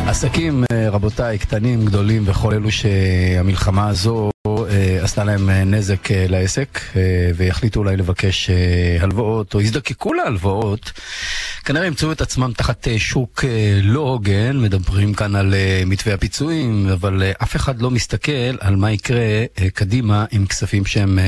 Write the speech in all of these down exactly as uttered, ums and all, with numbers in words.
עסקים, רבותיי, קטנים, גדולים וכל אלו שהמלחמה הזו עשתה להם נזק לעסק ויחליטו אולי לבקש הלוואות או יזדקקו להלוואות, כנראה ימצאו את עצמם תחת שוק לא הוגן. מדברים כאן על מתווה הפיצויים, אבל אף אחד לא מסתכל על מה יקרה קדימה עם כספים שהם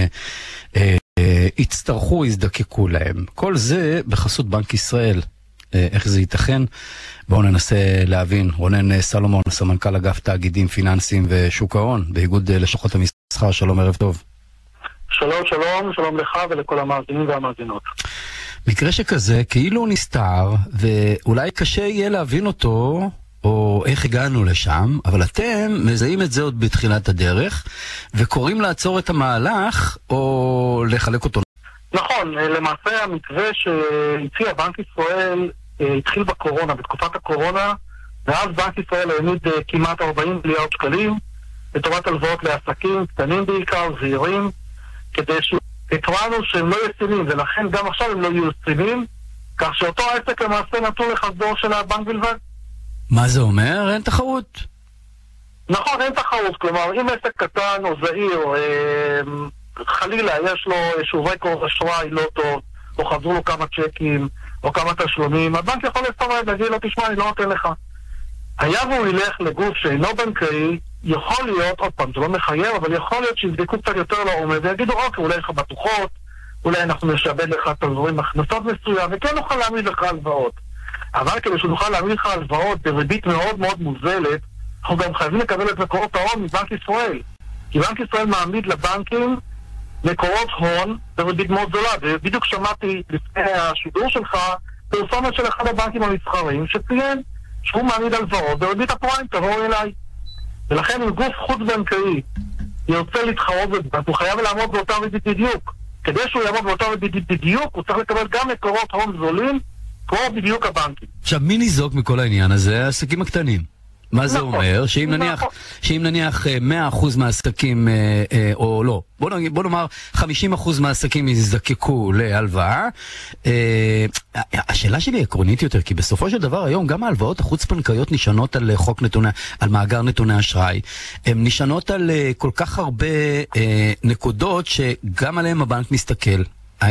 יצטרכו, יזדקקו להם. כל זה בחסות בנק ישראל. איך זה ייתכן? בואו ננסה להבין. רונן סלומון, סמנכ"ל אגף תאגידים פיננסיים ושוק ההון באיגוד לשכות המסחר. שלום, ערב טוב. שלום, שלום, שלום לך ולכל המאזינים והמאזינות. מקרה שכזה כאילו נסתר, ואולי קשה יהיה להבין אותו או איך הגענו לשם, אבל אתם מזהים את זה עוד בתחילת הדרך וקוראים לעצור את המהלך או לחלק אותו. נכון, למעשה המתווה שהציע בנק ישראל התחיל בקורונה, בתקופת הקורונה, ואז בנק ישראל העמיד כמעט ארבעים מיליארד שקלים לטובת הלוואות לעסקים, קטנים בעיקר, זהירים, כדי שהקראנו שהם לא ישימים, ולכן גם עכשיו הם לא יהיו ישימים, כך שאותו העסק למעשה נתון לחסדו של הבנק בלבד. מה זה אומר? אין תחרות. נכון, אין תחרות. כלומר, אם עסק קטן או זהיר, חלילה, יש לו שוברי קור אשראי לא טוב, או חזרו לו כמה צ'קים, או כמה תשלומים, הבנק יכול לסתרד, להגיד לו, תשמע, אני לא נותן לך. היה והוא ילך לגוף שאינו בנקאי, יכול להיות, עוד פעם, זה לא מחייב, אבל יכול להיות שיבדקו קצת יותר לעומד, ויגידו, אוקיי, אולי לך בטוחות, אולי אנחנו נשבד לך תזרים הכנסות מסוים, וכן נוכל להעמיד לך הלוואות. אבל כדי שנוכל להעמיד לך הלוואות בריבית מאוד מאוד מוזלת, אנחנו גם חייבים לקבל את מקורות ההון מבנק ישראל. כי בנק ישראל מעמיד לבנקים מקורות הון בריבית מאוד זולה, ובדיוק שמעתי לפני השידור שלך פרסומת של אחד הבנקים המסחריים שציין שהוא מעמיד הלוואות בריבית הפריים, תבואו אליי. ולכן אם גוף חוץ בנקאי ירצה להתחרות בבנק, הוא חייב לעמוד באותה ריבית בדיוק. כדי שהוא יעמוד באותה ריבית בדיוק, הוא צריך לקבל גם מקורות הון זולים כמו בדיוק הבנקים. עכשיו, מי ניזוק מכל העניין הזה? העסקים הקטנים. מה זה אומר? שאם נניח, שאם נניח מאה אחוז מהעסקים, או לא, בוא נגיד, בוא נאמר חמישים אחוז מהעסקים יזדקקו להלוואה. השאלה שלי עקרונית יותר, כי בסופו של דבר היום גם ההלוואות החוץ-בנקאיות נשענות על חוק נתוני, על מאגר נתוני אשראי. הן נשענות על כל כך הרבה נקודות שגם עליהם הבנק מסתכל.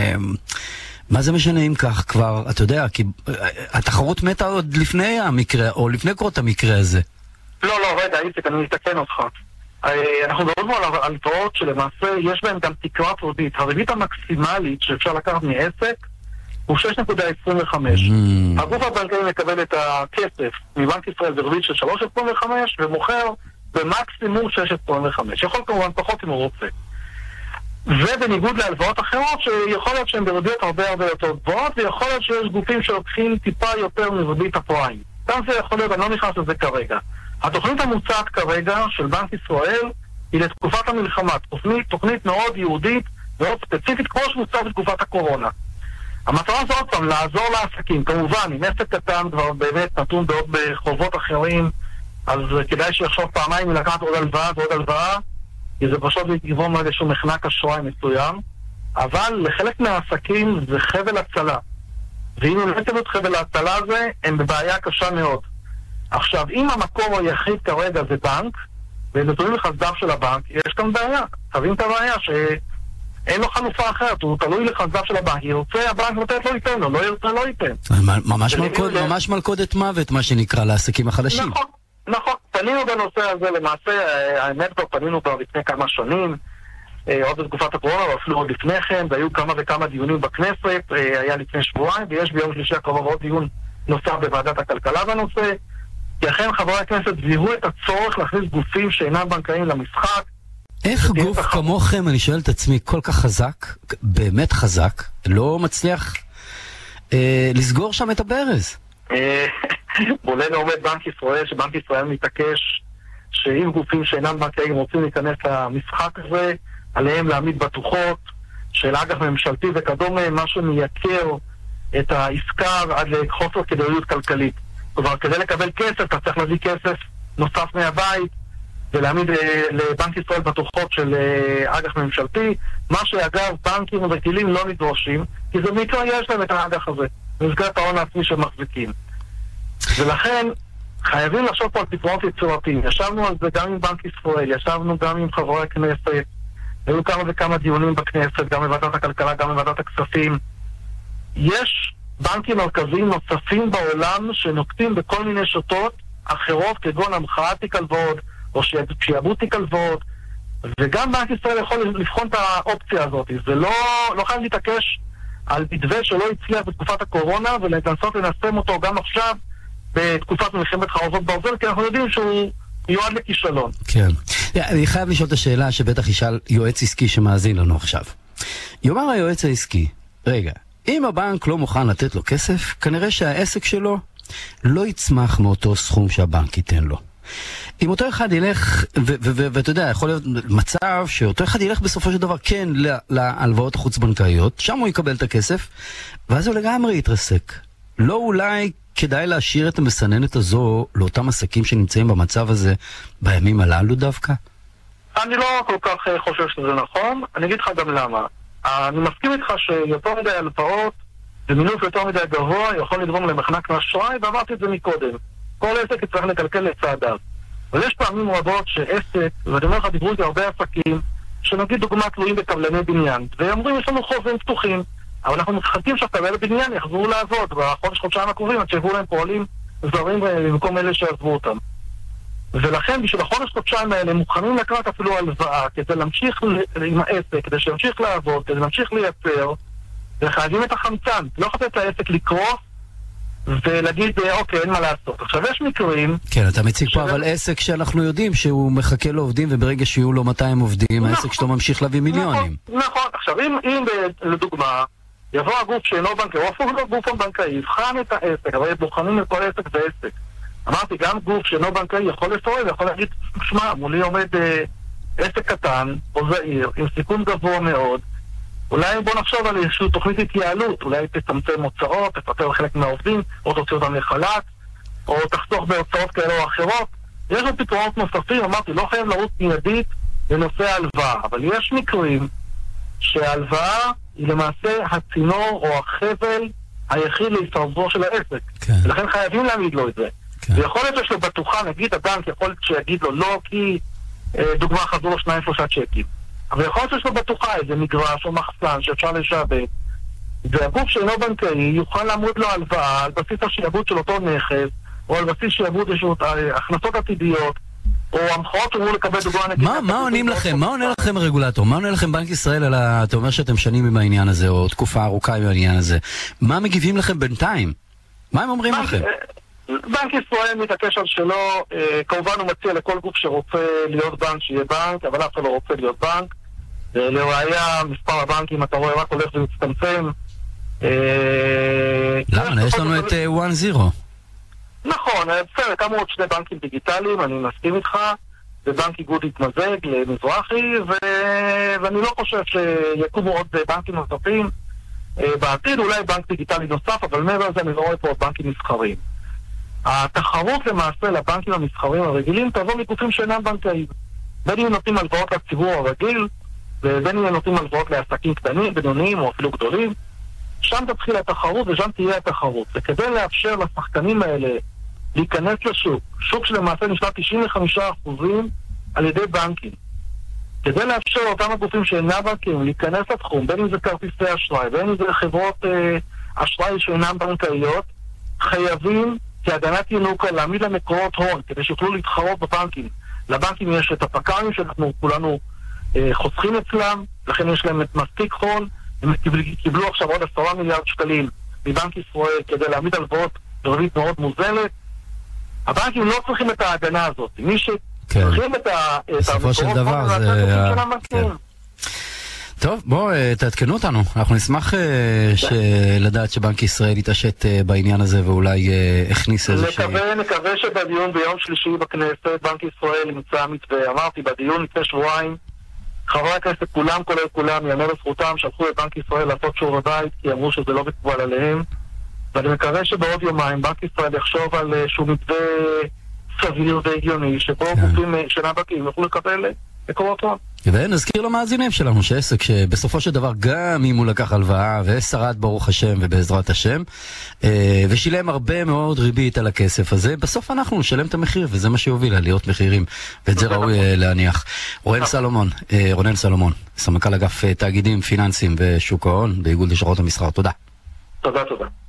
מה זה משנה אם כך כבר, אתה יודע, כי התחרות מתה עוד לפני המקרה, או לפני קרות המקרה הזה. לא, לא, רגע, איציק, אני מתקן אותך. אנחנו מדברים על הלוואות שלמעשה יש בהן גם תקרת ריבית. הריבית המקסימלית שאפשר לקחת מעסק הוא שש נקודה עשרים וחמש. הגוף הבנקאי מקבל את הכסף מבנק ישראל בריבית של שלוש נקודה עשרים וחמש ומוכר במקסימום שש נקודה עשרים וחמש. יכול כמובן פחות אם הוא רוצה. ובניגוד להלוואות אחרות שיכול להיות שהן בריביות הרבה הרבה יותר גבוהות, ויכול להיות שיש גופים שלוקחים טיפה יותר מריבית הפריים. גם זה יכול להיות, אני לא נכנס לזה כרגע. התוכנית המוצעת כרגע של בנק ישראל היא לתקופת המלחמה, תוכנית, תוכנית מאוד יהודית מאוד ספציפית כמו שמוצעת בתקופת הקורונה. המטרה זו עוד פעם, לעזור לעסקים. כמובן, אם עסק קטן כבר באמת נתון בעוד בחובות אחרים, אז כדאי שיחשוב פעמיים מלקחת עוד הלוואה ועוד הלוואה, כי זה פשוט יגרום לאיזשהו מחנק אשראי מסוים, אבל לחלק מהעסקים זה חבל הצלה. ואם הם לא יתנו את חבל ההצלה הזה, הם בבעיה קשה מאוד. עכשיו, אם המקור היחיד כרגע זה בנק, והם נתונים לחסדיו של הבנק, יש כאן בעיה. תבין את הבעיה שאין לו חלופה אחרת, הוא תלוי לחסדיו של הבנק. ירצה הבנק לתת לא ייתן לו, לא ירצה לא ייתן. ממש מלכוד, ממש מלכודת מוות, מה שנקרא, לעסקים החדשים. נכון. נכון, פנינו בנושא הזה, למעשה, האמת כבר פנינו כבר לפני כמה שנים, עוד בתקופת הקורונה, או אפילו עוד לפני כן, והיו כמה וכמה דיונים בכנסת, היה לפני שבועיים, ויש ביום שלישי הקרוב עוד דיון נוסף בוועדת הכלכלה בנושא, כי אכן חברי הכנסת זיהו את הצורך להכניס גופים שאינם בנקאיים למשחק. איך גוף כמוכם, אני שואל את עצמי, כל כך חזק, באמת חזק, לא מצליח אה, לסגור שם את הברז? מולנו עומד בנק ישראל, שבנק ישראל מתעקש שאם גופים שאינם בנקאיים רוצים להיכנס למשחק הזה, עליהם להעמיד בטוחות של אג"ח ממשלתי וכדומה, מה שמייקר את העסקה עד לחוסר כדאיות כלכלית. כלומר, כדי לקבל כסף, אתה צריך להביא כסף נוסף מהבית ולהעמיד לבנק ישראל בטוחות של אג"ח ממשלתי, מה שאגב בנקים ורגילים לא נדרושים, כי זה מקרה יש להם את האג"ח הזה, במסגרת ההון העצמי שמחזיקים. ולכן חייבים לחשוב פה על פתרונות יצירתיים. ישבנו על זה גם עם בנק ישראל, ישבנו גם עם חברי הכנסת, היו כמה וכמה דיונים בכנסת, גם בוועדת הכלכלה, גם בוועדת הכספים. יש בנקים מרכזיים נוספים בעולם שנוקטים בכל מיני שיטות אחרות, כגון המחאת תיק הלוואות או שיעבוד תיק הלוואות, וגם בנק ישראל יכול לבחון את האופציה הזאת. זה לא, לא חייב להתעקש על מתווה שלא הצליח בתקופת הקורונה ולנסות לנסם אותו גם עכשיו בתקופת מלחמת חרבות ברזל, כי אנחנו יודעים שהוא יועד לכישלון. כן. אני חייב לשאול את השאלה שבטח ישאל יועץ עסקי שמאזין לנו עכשיו. יאמר היועץ העסקי, רגע, אם הבנק לא מוכן לתת לו כסף, כנראה שהעסק שלו לא יצמח מאותו סכום שהבנק ייתן לו. אם אותו אחד ילך, ואתה יודע, יכול להיות מצב שאותו אחד ילך בסופו של דבר כן להלוואות החוץ-בנקאיות, שם הוא יקבל את הכסף, ואז הוא לגמרי יתרסק. לא אולי כדאי להשאיר את המסננת הזו לאותם עסקים שנמצאים במצב הזה בימים הללו דווקא? אני לא כל כך חושב שזה נכון, אני אגיד לך גם למה. אני מסכים איתך שיותר מדי הלוואות ומינוף יותר מדי גבוה יכול לגרום למחנק מאשראי, ואמרתי את זה מקודם. כל עסק צריך לקלקל לצעדיו. אבל יש פעמים רבות שעסק, ואני אומר לך, דיברו איתי הרבה עסקים, שנגיד דוגמה תלויים בקבלני בניין, ואומרים, יש לנו חוזים פתוחים, אבל אנחנו מחכים שהקבלני בניין יחזרו לעבוד, בחודש חודשיים הקרובים, עד שיבואו להם פועלים זרים במקום אלה שעזבו אותם. ולכן, בשביל החודש חודשיים האלה, הם מוכנים לקראת אפילו הלוואה, כדי להמשיך עם העסק, כדי שימשיך לעבוד, כדי להמשיך לייצר, וחייבים את החמצן. לא חייב את העסק לקרוס, ולהגיד, אוקיי, אין מה לעשות. עכשיו, יש מקרים... כן, אתה מציג פה, אבל עסק שאנחנו יודעים שהוא מחכה לעובדים, וברגע שיהיו לו מאתיים עובדים, העסק שלו ממשיך להביא מיליונים. נכון. עכשיו, אם לדוגמה, יבוא הגוף שאינו בנקאי, או אפילו גוף הבנקאי, יבחן את העסק, אבל בוחנים את כל עסק ועסק. אמרתי, גם גוף שאינו בנקאי יכול לסורב, יכול להגיד, שמע, מולי עומד עסק קטן, או זעיר, עם סיכון גבוה מאוד, אולי בוא נחשוב על איזושהי תוכנית התייעלות, אולי תצמצם הוצאות, תפטר חלק מהעובדים, או תוציא אותם לחל"ת, או תחסוך בהוצאות כאלה או אחרות. יש עוד פתרונות נוספים, אמרתי, לא חייב לרוץ מיידית לנושא ההלוואה, אבל יש מקרים שההלוואה היא למעשה הצינור או החבל היחיד להישרדותו של העסק. כן. ולכן חייבים להעמיד לו את זה. כן. ויכול להיות שיש לו בטוחה, נגיד הבנק יכול להיות שיגיד לו לא, כי דוגמה חזרו לו שניים שלושה צ'קים. אבל יכול להיות שיש לו בטוחה איזה מגרש או מחסן שאפשר לשעבד, והגוף שאינו בנקאי יוכל לעמוד לו הלוואה על בסיס השיעבוד של אותו נכס, או על בסיס שיעבוד של הכנסות עתידיות, או המחאות שאמרו לקבל דוגמה נגיד... מה עונים לכם? מה עונה לכם הרגולטור? מה עונה לכם בנק ישראל על ה... אתה אומר שאתם שנים עם העניין הזה, או תקופה ארוכה עם העניין הזה. מה מגיבים לכם בינתיים? מה הם אומרים לכם? בנק ישראל מתעקש על שלו, כמובן הוא מציע לכל גוף שרוצה להיות בנק שיהיה בנק, אבל אף אחד לא רוצה להיות בנק. לראיה, מספר הבנקים, אתה רואה, רק הולך ומצטמצם. למה? יש לנו את וואן זירו. נכון, בסדר, קמו עוד שני בנקים דיגיטליים, אני מסכים איתך, ובנק איגוד התמזג למזרחי, ואני לא חושב שיקומו עוד בנקים נוספים בעתיד, אולי בנק דיגיטלי נוסף, אבל מעבר לזה אני לא רואה פה עוד בנקים מסחריים. התחרות למעשה לבנקים המסחריים הרגילים תבוא מגופים שאינם בנקאיים. בין אם נותנים הלוואות לציבור הרגיל, ובין אם נותנים הלוואות לעסקים קטנים, בינוניים או אפילו גדולים, שם תתחיל התחרות ושם תהיה התחרות. וכדי לאפשר לשחקנים האלה להיכנס לשוק, שוק שלמעשה נשמע תשעים וחמישה אחוז על ידי בנקים, כדי לאפשר אותם הגופים שאינם בנקים להיכנס לתחום, בין אם זה כרטיסי אשראי, בין אם זה חברות אה, אשראי שאינם בנקאיות, חייבים כהגנת ינוקה להעמיד למקורות הון, כדי שיוכלו להתחרות בבנקים. לבנקים יש את הפק"מים שאנחנו כולנו אה, חוסכים אצלם, לכן יש להם את מספיק הון, הם קיבלו עכשיו עוד עשרה מיליארד שקלים מבנק ישראל כדי להעמיד הלוואות בריבית מאוד מוזלת. הבנקים לא צריכים את ההגנה הזאת. מי שצריכים את בסופו של דבר זה... טוב, בואו תעדכנו אותנו. אנחנו נשמח לדעת שבנק ישראל יתעשת בעניין הזה ואולי הכניס איזושהי... נקווה שבדיון ביום שלישי בכנסת בנק ישראל נמצא מתווה. אמרתי, בדיון לפני שבועיים חברי הכנסת כולם, כולל כולם, יאמר לזכותם, שלחו לבנק ישראל לעשות שיעורי בית, כי אמרו שזה לא מקובל עליהם. ואני מקווה שבעוד יומיים בנק ישראל יחשוב על שהוא מתווה סביר והגיוני, שבו גופים שאינם בנקאיים יוכלו לקבל מקורות הון. ונזכיר למאזינים שלנו שעסק שבסופו של דבר גם אם הוא לקח הלוואה ושרד ברוך השם ובעזרת השם ושילם הרבה מאוד ריבית על הכסף הזה, בסוף אנחנו נשלם את המחיר, וזה מה שיוביל עליות מחירים, ואת זה ראוי להניח. רונן סלומון, רונן סלומון, סמנכ"ל אגף תאגידים פיננסיים ושוק ההון באיגוד לשכות המסחר. תודה. תודה, תודה.